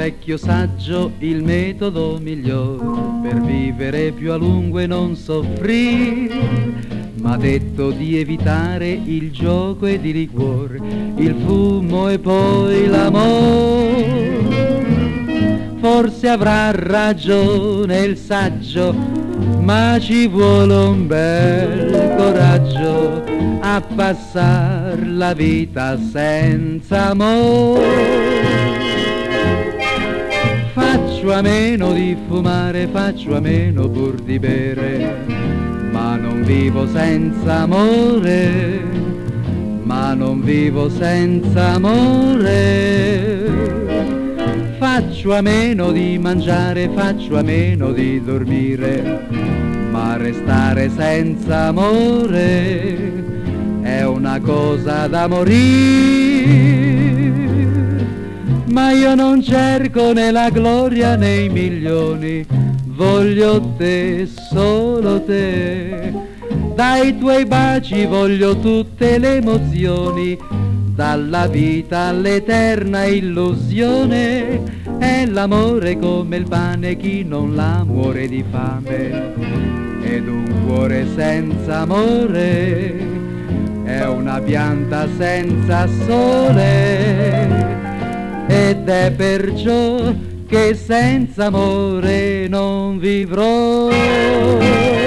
vecchio saggio il metodo miglior per vivere più a lungo e non soffrire. M'ha detto di evitare il gioco ed il liquor, il fumo e poi l'amor. Forse avrà ragione il saggio, ma ci vuole un bel coraggio a passar la vita senza amore. Faccio a meno di fumare, faccio a meno pur di bere, ma non vivo senza amore, ma non vivo senza amore. Faccio a meno di mangiare, faccio a meno di dormire, ma restare senza amore è una cosa da morire. Ma io non cerco né la gloria né i milioni, voglio te, solo te. Dai tuoi baci voglio tutte le emozioni, dalla vita all'eterna illusione. È l'amore come il pane, chi non l'ha muore di fame. Ed un cuore senza amore è una pianta senza sole. Ed è perciò che senza amore non vivrò.